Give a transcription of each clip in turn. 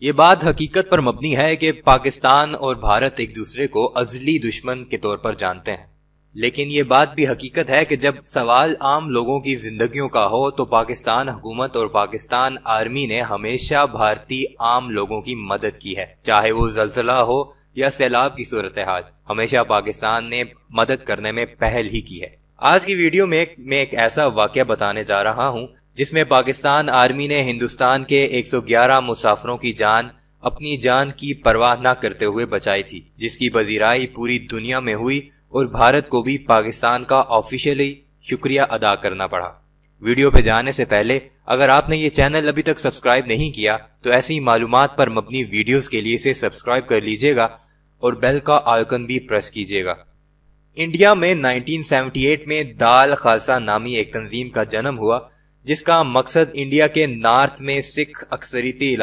یہ بات حقیقت پر مبنی ہے کہ پاکستان اور بھارت ایک دوسرے کو ازلی دشمن کے طور پر جانتے ہیں، لیکن یہ بات بھی حقیقت ہے کہ جب سوال عام لوگوں کی زندگیوں کا ہو تو پاکستان حکومت اور پاکستان آرمی نے ہمیشہ بھارتی عام لوگوں کی مدد کی ہے، چاہے وہ زلزلہ ہو یا سیلاب کی صورتحال، ہمیشہ پاکستان نے مدد کرنے میں پہل ہی کی ہے۔ آج کی ویڈیو میں ایک ایسا واقعہ بتانے جا رہا ہوں جس میں پاکستان آرمی نے ہندوستان کے 111 مسافروں کی جان اپنی جان کی پرواہ نہ کرتے ہوئے بچائی تھی، جس کی پذیرائی پوری دنیا میں ہوئی اور بھارت کو بھی پاکستان کا آفیشیلی شکریہ ادا کرنا پڑا۔ ویڈیو پہ جانے سے پہلے اگر آپ نے یہ چینل ابھی تک سبسکرائب نہیں کیا تو ایسی معلومات پر مبنی ویڈیوز کے لیے اسے سبسکرائب کر لیجئے گا اور بیل کا آئیکن بھی پریس کیجئے گا۔ انڈیا میں 1978 میں دال خالصہ نامی ایک تنظیم کا جنم ہوا جس کا مقصد انڈیا کے نارتھ میں سکھ اکثریتی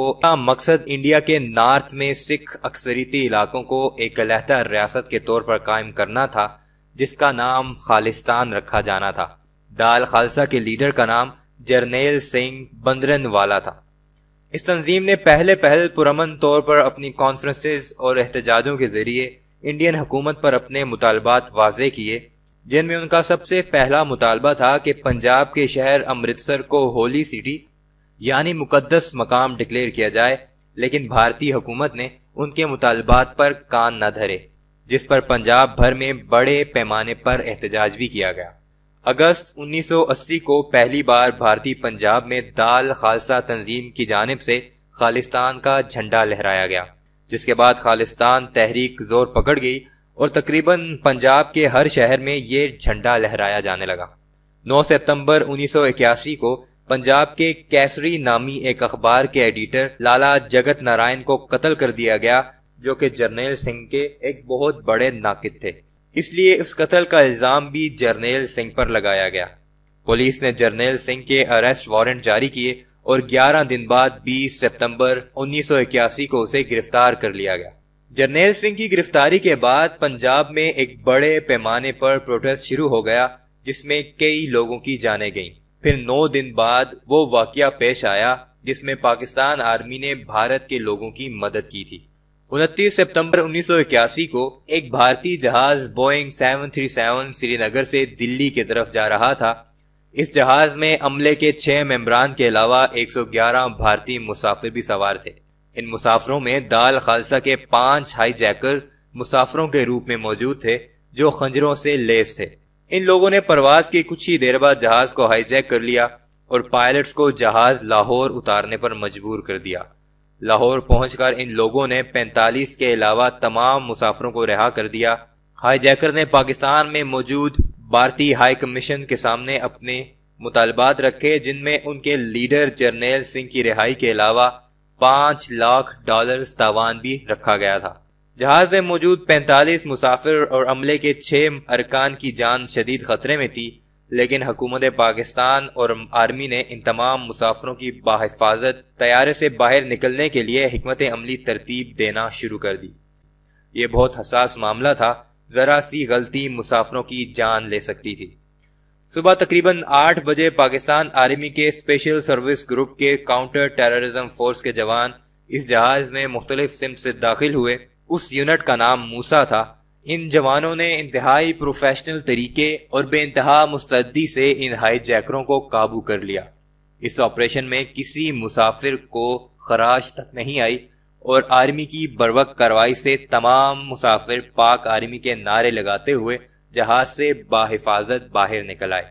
علاقوں کو ایک علیحدہ ریاست کے طور پر قائم کرنا تھا، جس کا نام خالستان رکھا جانا تھا۔ دال خالصہ کے لیڈر کا نام جرنیل سنگھ بندرن والا تھا۔ اس تنظیم نے پہل پرامن طور پر اپنی کانفرنسز اور احتجاجوں کے ذریعے انڈین حکومت پر اپنے مطالبات واضح کیے، جن میں ان کا سب سے پہلا مطالبہ تھا کہ پنجاب کے شہر امرتسر کو ہولی سٹی یعنی مقدس مقام ڈکلیئر کیا جائے، لیکن بھارتی حکومت نے ان کے مطالبات پر کان نہ دھرے، جس پر پنجاب بھر میں بڑے پیمانے پر احتجاج بھی کیا گیا۔ اگست 1980 کو پہلی بار بھارتی پنجاب میں دال خالصہ تنظیم کی جانب سے خالستان کا جھنڈا لہرایا گیا، جس کے بعد خالستان تحریک زور پکڑ گئی اور تقریباً پنجاب کے ہر شہر میں یہ جھنڈا لہرایا جانے لگا۔ 9 ستمبر 1981 کو پنجاب کے کیسری نامی ایک اخبار کے ایڈیٹر لالا جگت نارائن کو قتل کر دیا گیا، جو کہ جرنیل سنگھ کے ایک بہت بڑے ناقد تھے، اس لیے اس قتل کا الزام بھی جرنیل سنگھ پر لگایا گیا۔ پولیس نے جرنیل سنگھ کے اریسٹ وارنٹ جاری کیے اور 11 دن بعد 20 ستمبر 1981 کو اسے گرفتار کر لیا گیا۔ جرنیل سنگھ کی گرفتاری کے بعد پنجاب میں ایک بڑے پیمانے پر پروٹیسٹ شروع ہو گیا، جس میں کئی لوگوں کی جانیں گئیں۔ پھر 9 دن بعد وہ واقعہ پیش آیا جس میں پاکستان آرمی نے بھارت کے لوگوں کی مدد کی تھی۔ 29 ستمبر 1981 کو ایک بھارتی جہاز بوئنگ 737 سری نگر سے دلی کی طرف جا رہا تھا۔ اس جہاز میں عملے کے 6 ممبران کے علاوہ 111 بھارتی مسافر بھی سوار تھے۔ ان مسافروں میں دال خالصہ کے 5 ہائی جیکر مسافروں کے روپ میں موجود تھے جو خنجروں سے لیس تھے۔ ان لوگوں نے پرواز کی کچھ ہی دیر بعد جہاز کو ہائی جیک کر لیا اور پائلٹس کو جہاز لاہور اتارنے پر مجبور کر دیا۔ لاہور پہنچ کر ان لوگوں نے 45 کے علاوہ تمام مسافروں کو رہا کر دیا۔ ہائی جیکر نے پاکستان میں موجود بھارتی ہائی کمیشن کے سامنے اپنے مطالبات رکھے، جن میں ان کے لیڈر جرنیل سنگھ کی رہائی کے علاوہ $5 لاکھ تاوان بھی رکھا گیا تھا۔ جہاز میں موجود 45 مسافر اور عملے کے 6 ارکان کی جان شدید خطرے میں تھی، لیکن حکومت پاکستان اور آرمی نے ان تمام مسافروں کی بحفاظت طیارے سے باہر نکلنے کے لیے حکمت عملی ترتیب دینا شروع کر دی۔ یہ بہت حساس معاملہ تھا، ذرا سی غلطی مسافروں کی جان لے سکتی تھی۔ صبح تقریباً 8 بجے پاکستان آرمی کے اسپیشل سروس گروپ کے کاؤنٹر ٹیررزم فورس کے جوان اس جہاز میں مختلف سمت سے داخل ہوئے۔ اس یونٹ کا نام موسیٰ تھا۔ ان جوانوں نے انتہائی پروفیشنل طریقے اور بے انتہا مستعدی سے ان ہائی جیکروں کو قابو کر لیا۔ اس آپریشن میں کسی مسافر کو خراش تک نہیں آئی اور آرمی کی بروقت کارروائی سے تمام مسافر پاک آرمی کے نعرے لگاتے ہوئے جہاز سے باحفاظت باہر نکل آئے۔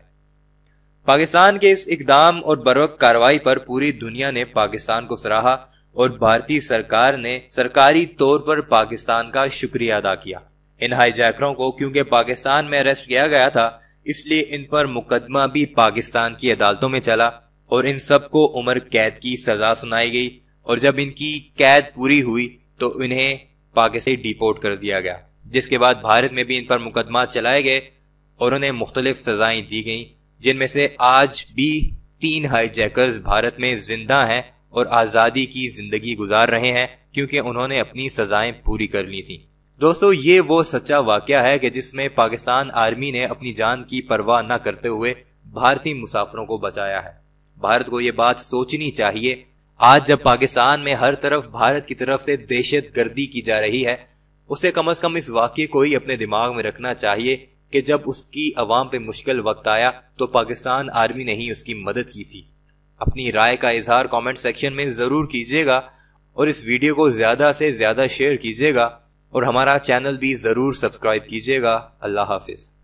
پاکستان کے اس اقدام اور بروقت کارروائی پر پوری دنیا نے پاکستان کو سراہا اور بھارتی سرکار نے سرکاری طور پر پاکستان کا شکریہ ادا کیا۔ ان ہائی جیکروں کو کیونکہ پاکستان میں اریسٹ کیا گیا تھا، اس لیے ان پر مقدمہ بھی پاکستان کی عدالتوں میں چلا اور ان سب کو عمر قید کی سزا سنائی گئی، اور جب ان کی قید پوری ہوئی تو انہیں پاکستان سے ڈیپورٹ کر دیا گیا، جس کے بعد بھارت میں بھی ان پر مقدمات چلائے گئے اور انہیں مختلف سزائیں دی گئیں، جن میں سے آج بھی 3 ہائی جیکرز بھارت میں زندہ ہیں اور آزادی کی زندگی گزار رہے ہیں کیونکہ انہوں نے اپنی سزائیں پوری کر لی تھیں۔ دوستو، یہ وہ سچا واقعہ ہے کہ جس میں پاکستان آرمی نے اپنی جان کی پرواہ نہ کرتے ہوئے بھارتی مسافروں کو بچایا ہے۔ بھارت کو یہ بات سوچنی چاہیے آج جب پاکستان میں ہر طرف بھارت کی طرف سے دہشت گردی کی جا رہی ہے، اسے کم از کم اس واقعے کو ہی اپنے دماغ میں رکھنا چاہیے کہ جب اس کی عوام پہ مشکل وقت آیا تو پاکستان آرمی نے ہی اس کی مدد کی تھی۔ اپنی رائے کا اظہار کامنٹ سیکشن میں ضرور کیجیے گا اور اس ویڈیو کو زیادہ سے زیادہ شیئر کیجیے گا اور ہمارا چینل بھی ضرور سبسکرائب کیجیے گا۔ اللہ حافظ۔